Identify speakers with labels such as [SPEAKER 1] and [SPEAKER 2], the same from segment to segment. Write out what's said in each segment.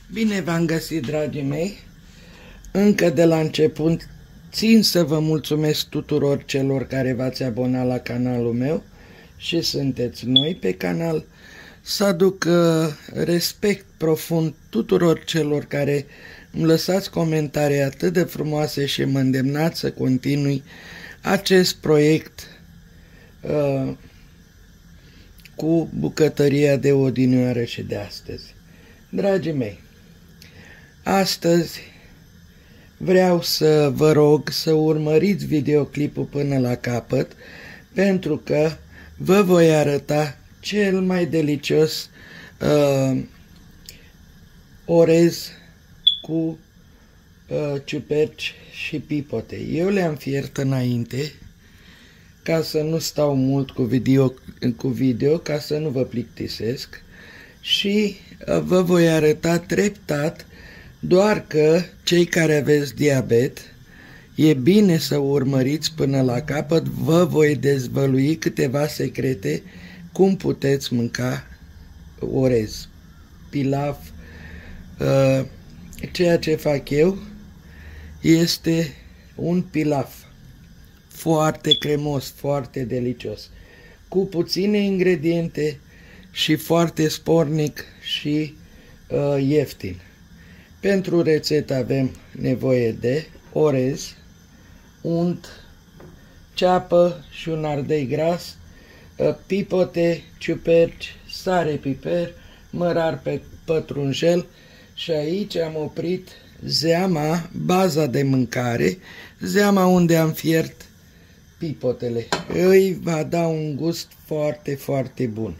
[SPEAKER 1] Bine v-am găsit, dragii mei! Încă de la început țin să vă mulțumesc tuturor celor care v-ați abonat la canalul meu și sunteți noi pe canal. Să aduc respect profund tuturor celor care îmi lăsați comentarii atât de frumoase și mă îndemnați să continui acest proiect cu bucătăria de odinioară și de astăzi. Dragii mei, astăzi vreau să vă rog să urmăriți videoclipul până la capăt, pentru că vă voi arăta cel mai delicios orez cu ciuperci și pipote. Eu le-am fiert înainte ca să nu stau mult cu video, ca să nu vă plictisesc, și vă voi arăta treptat, doar că cei care aveți diabet, e bine să urmăriți până la capăt. Vă voi dezvălui câteva secrete cum puteți mânca orez, pilaf. Ceea ce fac eu este un pilaf foarte cremos, foarte delicios, cu puține ingrediente și foarte spornic și ieftin. Pentru rețetă avem nevoie de orez, unt, ceapă și un ardei gras, pipote, ciuperci, sare, piper, mărar pe pătrunjel, și aici am oprit zeama, baza de mâncare, zeama unde am fiert pipotele. Îi va da un gust foarte, foarte bun.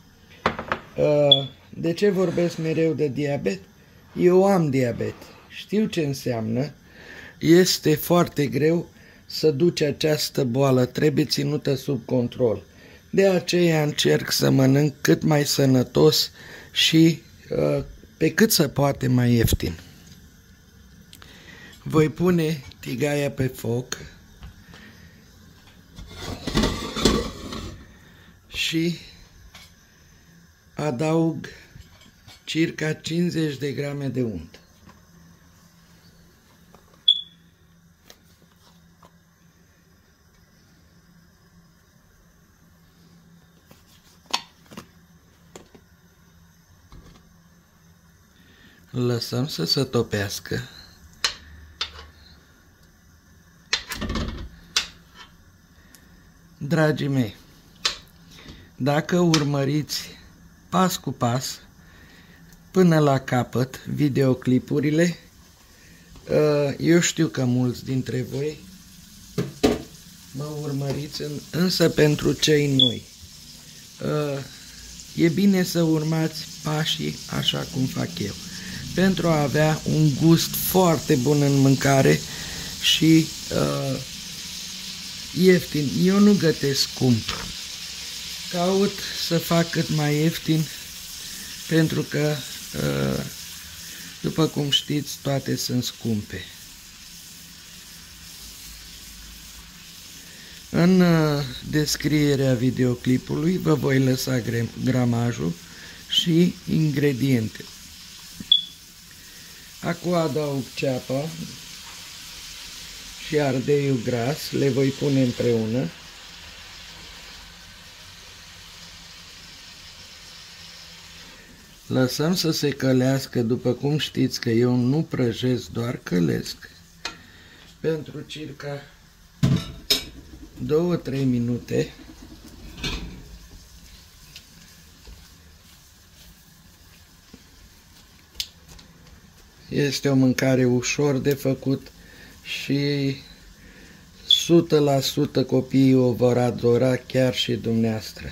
[SPEAKER 1] De ce vorbesc mereu de diabet? Eu am diabet, știu ce înseamnă, este foarte greu să duci această boală, trebuie ținută sub control. De aceea încerc să mănânc cât mai sănătos și pe cât se poate mai ieftin. Voi pune tigaia pe foc și adaug circa 50 de grame de unt. Lăsăm să se topească. Dragii mei, dacă urmăriți pas cu pas până la capăt videoclipurile, eu știu că mulți dintre voi mă urmăriți, însă pentru cei noi e bine să urmați pașii așa cum fac eu, pentru a avea un gust foarte bun în mâncare și ieftin. Eu nu gătesc scump, caut să fac cât mai ieftin, pentru că după cum știți, toate sunt scumpe. În descrierea videoclipului vă voi lăsa gramajul și ingrediente. Acum adaug ceapa și ardeiul gras, le voi pune împreună. Lăsăm să se călească, după cum știți că eu nu prăjesc, doar călesc, pentru circa 2-3 minute. Este o mâncare ușor de făcut și 100% copiii o vor adora, chiar și dumneavoastră.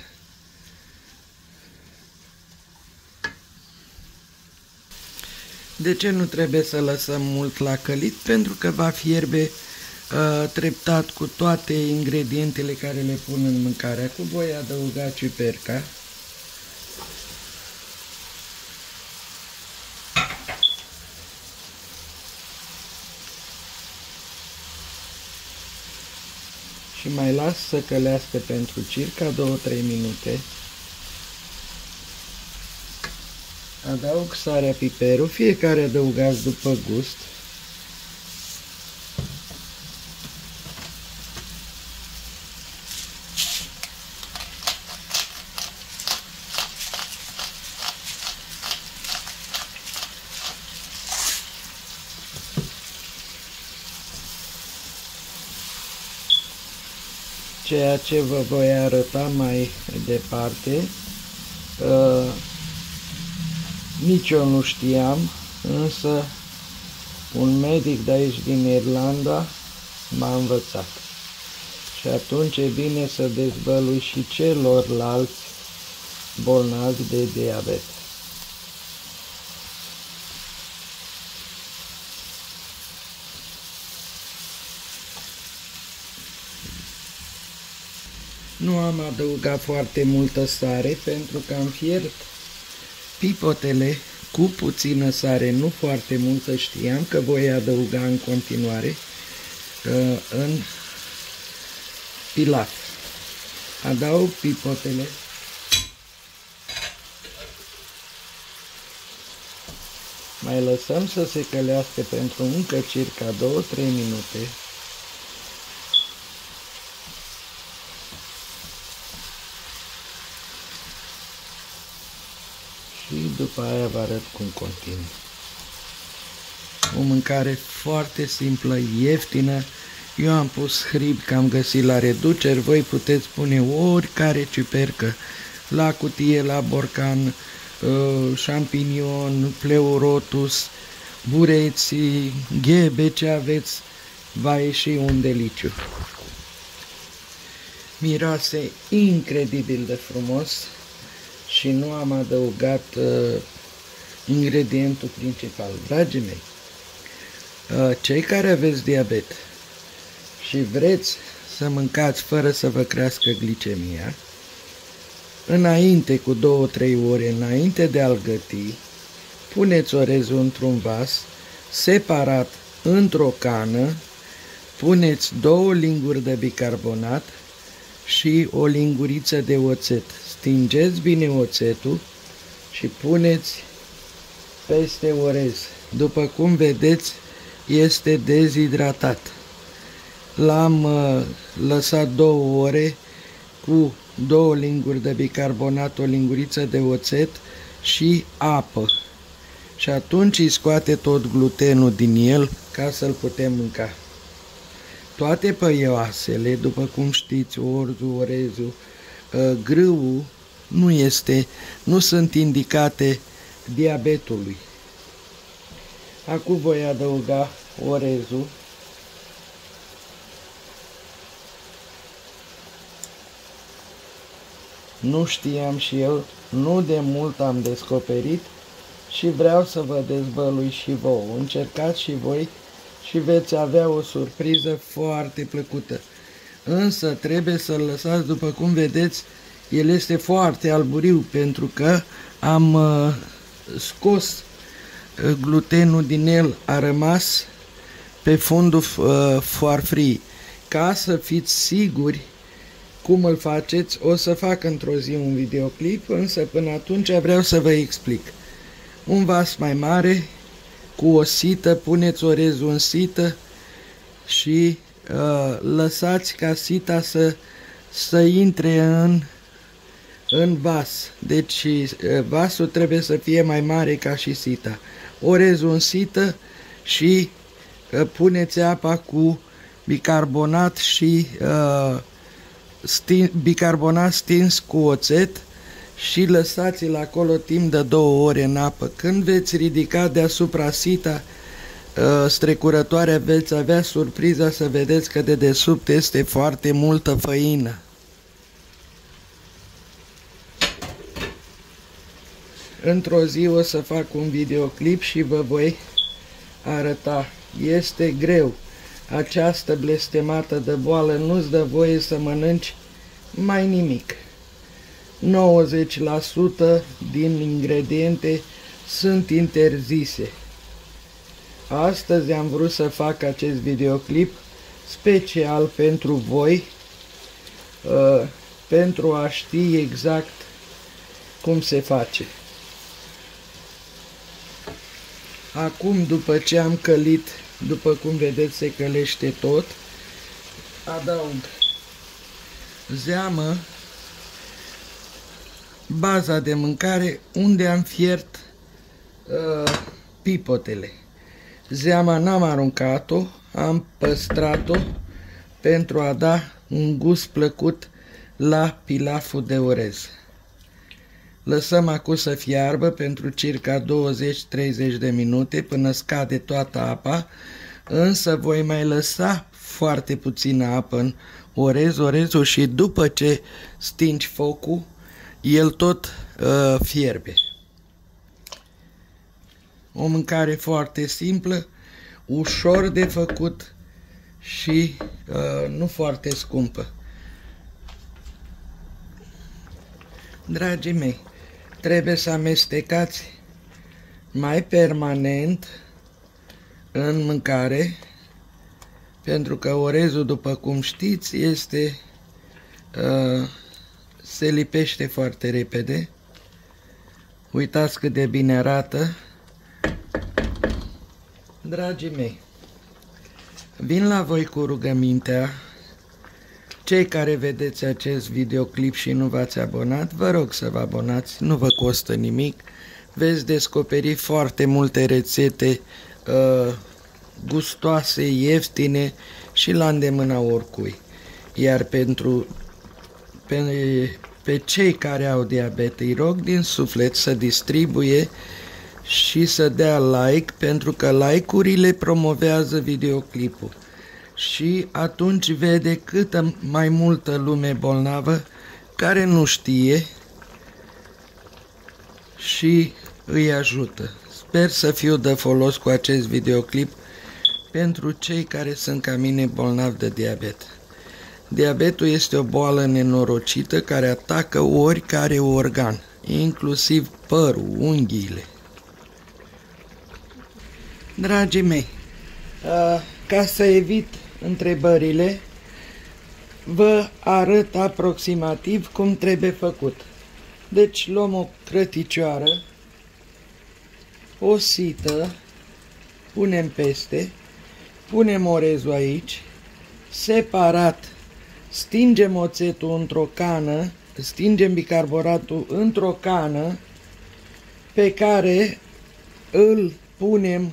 [SPEAKER 1] De ce nu trebuie să lăsăm mult la călit? Pentru că va fierbe treptat cu toate ingredientele care le pun în mâncare. Acum voi adăuga ciuperca. Și mai las să călească pentru circa 2-3 minute. Adaug sarea, piperul, fiecare adăugați după gust. Ceea ce vă voi arăta mai departe, nici eu nu știam, însă un medic de aici din Irlanda m-a învățat. Și atunci e bine să dezvălui și celorlalți bolnavi de diabet. Nu am adăugat foarte multă sare pentru că am fiert pipotele cu puțină sare, nu foarte multă, știam că voi adăuga în continuare în pilaf. Adaug pipotele. Mai lăsăm să se călească pentru încă circa 2-3 minute. Și după aia vă arăt cum continui. O mâncare foarte simplă, ieftină. Eu am pus hrib că am găsit la reduceri. Voi puteți pune oricare ciupercă la cutie, la borcan, champignon, pleurotus, bureții, ghebe, ce aveți, va ieși un deliciu. Miroase incredibil de frumos. Și nu am adăugat ingredientul principal. Dragii mei, cei care aveți diabet și vreți să mâncați fără să vă crească glicemia, înainte, cu 2-3 ore înainte de a-l găti, puneți orezul într-un vas, separat într-o cană, puneți 2 linguri de bicarbonat și o linguriță de oțet. Stingeți bine oțetul și puneți peste orez. După cum vedeți, este dezidratat. L-am lăsat 2 ore cu 2 linguri de bicarbonat, o linguriță de oțet și apă. Și atunci îi scoate tot glutenul din el ca să-l putem mânca. Toate păioasele, după cum știți, orzul, orezul, grâul, nu sunt indicate diabetului. Acum voi adăuga orezul. Nu știam și eu, nu de mult am descoperit și vreau să vă dezvălui și vouă. Încercați și voi și veți avea o surpriză foarte plăcută. Însă trebuie să-l lăsați, după cum vedeți, el este foarte alburiu pentru că am scos glutenul din el, a rămas pe fundul farfurii. Ca să fiți siguri cum îl faceți, o să fac într-o zi un videoclip, însă până atunci vreau să vă explic. Un vas mai mare, cu o sită, puneți orezul în sită și lăsați ca sita să intre în vas. Deci vasul trebuie să fie mai mare ca și sita. Orezul în sită și puneți apa cu bicarbonat și bicarbonat stins cu oțet și lăsați-l acolo timp de 2 ore în apă. Când veți ridica deasupra sita strecurătoare, veți avea surpriza să vedeți că de desubt este foarte multă făină. Într-o zi o să fac un videoclip și vă voi arăta. Este greu. Această blestemată de boală nu-ți dă voie să mănânci mai nimic. 90% din ingrediente sunt interzise. Astăzi am vrut să fac acest videoclip special pentru voi, pentru a ști exact cum se face. Acum, după ce am călit, după cum vedeți, se călește tot, adaug zeamă, baza de mâncare, unde am fiert pipotele. Zeama n-am aruncat-o, am păstrat-o pentru a da un gust plăcut la pilaful de orez. Lăsăm acum să fiarbă pentru circa 20-30 de minute până scade toată apa, însă voi mai lăsa foarte puțină apă în orezul și după ce stingi focul, el tot fierbe. O mâncare foarte simplă, ușor de făcut și nu foarte scumpă. Dragii mei, trebuie să amestecați mai permanent în mâncare, pentru că orezul, după cum știți, se lipește foarte repede. Uitați cât de bine arată. Dragii mei, vin la voi cu rugămintea. Cei care vedeți acest videoclip și nu v-ați abonat, vă rog să vă abonați, nu vă costă nimic. Veți descoperi foarte multe rețete gustoase, ieftine și la îndemâna oricui. Iar pe cei care au diabet, îi rog din suflet să distribuie și să dea like, pentru că like-urile promovează videoclipul. Și atunci vede câtă mai multă lume bolnavă care nu știe și îi ajută. Sper să fiu de folos cu acest videoclip pentru cei care sunt ca mine bolnavi de diabet. Diabetul este o boală nenorocită care atacă oricare organ, inclusiv părul, unghiile. Dragii mei, ca să evit întrebările, vă arăt aproximativ cum trebuie făcut. Deci luăm o crăticioară, o sită, punem peste, punem orezul aici, separat, stingem oțetul într-o cană, stingem bicarbonatul într-o cană pe care îl punem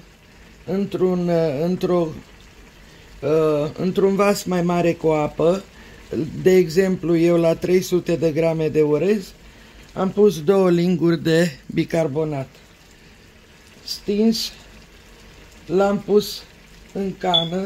[SPEAKER 1] într-un vas mai mare cu apă. De exemplu, eu la 300 de grame de orez am pus 2 linguri de bicarbonat. Stins, l-am pus în cană,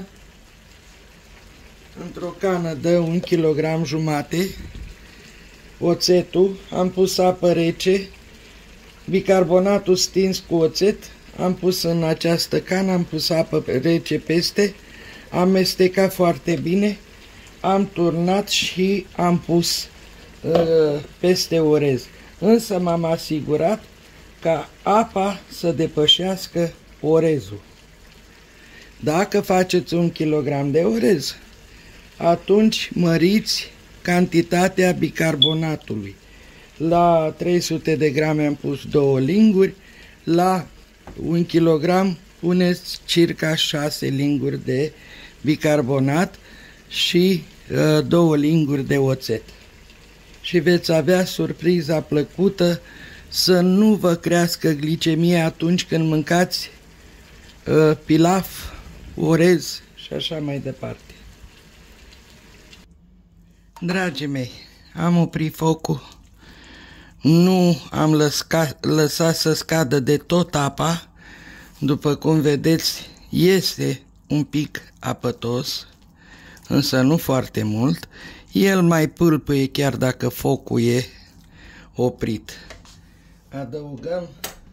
[SPEAKER 1] într-o cană de 1,5 kg, oțetul, am pus apă rece, bicarbonatul stins cu oțet, am pus în această cană, am pus apă rece peste, am amestecat foarte bine, am turnat și am pus peste orez. Însă m-am asigurat ca apa să depășească orezul. Dacă faceți 1 kg de orez, atunci măriți cantitatea bicarbonatului. La 300 de grame am pus 2 linguri, la 1 kg puneți circa 6 linguri de bicarbonat și 2 linguri de oțet. Și veți avea surpriza plăcută să nu vă crească glicemia atunci când mâncați pilaf, orez și așa mai departe. Dragii mei, am oprit focul, nu am lăsat să scadă de tot apa, după cum vedeți este un pic apătos, însă nu foarte mult, el mai pâlpâie chiar dacă focul e oprit. Adăugăm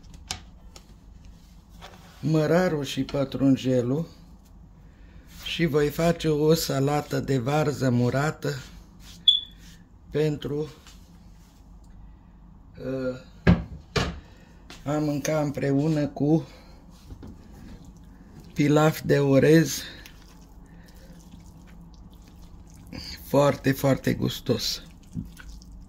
[SPEAKER 1] mărarul și pătrunjelul și voi face o salată de varză murată pentru a mânca împreună cu pilaf de orez foarte, foarte gustos.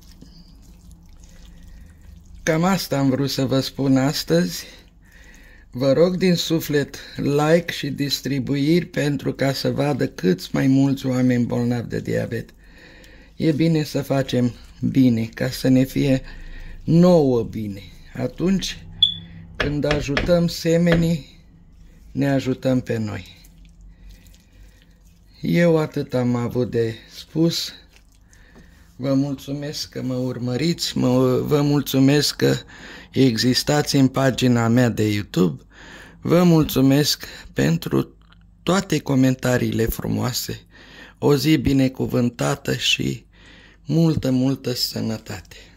[SPEAKER 1] Cam asta am vrut să vă spun astăzi. Vă rog din suflet like și distribuiri pentru ca să vadă câți mai mulți oameni bolnavi de diabet. E bine să facem bine, ca să ne fie nouă bine. Atunci când ajutăm semenii, ne ajutăm pe noi. Eu atât am avut de spus. Vă mulțumesc că mă urmăriți, vă mulțumesc că existați în pagina mea de YouTube, vă mulțumesc pentru toate comentariile frumoase, o zi binecuvântată și multă, multă sănătate.